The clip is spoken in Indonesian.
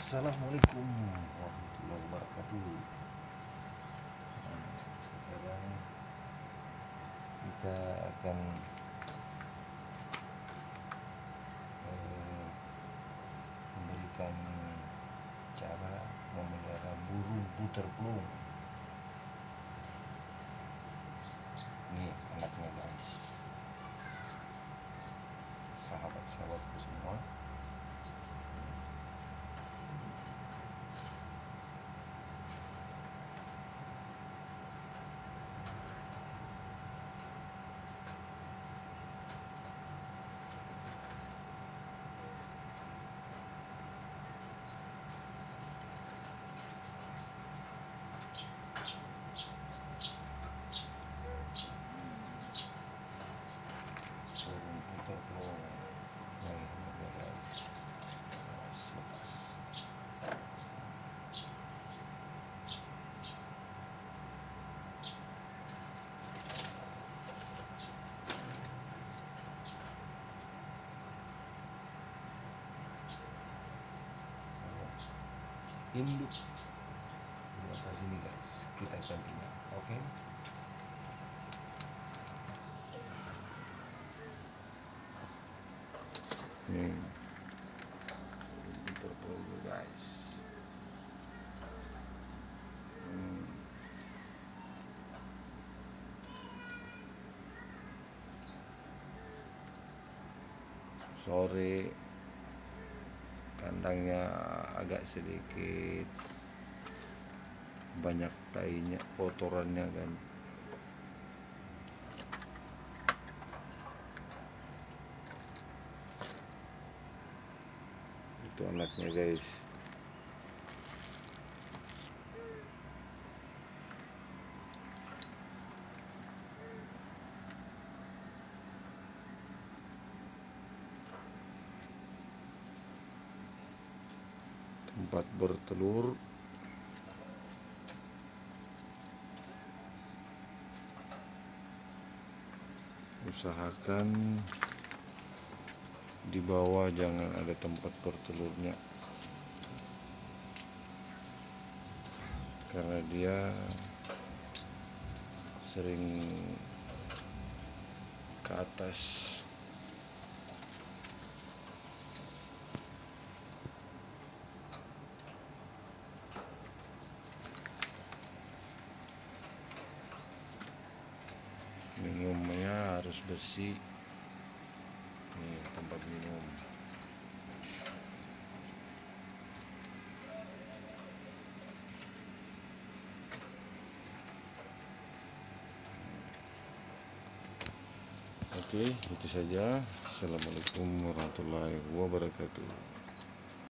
Assalamualaikum warahmatullahi wabarakatuh. Sekarang kita akan memberikan cara memelihara burung butterfly. Ini anaknya guys, sahabat-sahabatku semua. Induk di atas ini guys, kita akan tinggal, oke? Nih, untuk dulu guys. Sore kandangnya agak sedikit banyak tainya, kotorannya kan. Itu anaknya guys. Tempat bertelur, usahakan di bawah jangan ada tempat bertelurnya, karena dia sering ke atas. Minumnya harus bersih. Nih tempat minum. Oke, itu saja. Assalamualaikum warahmatullahi wabarakatuh.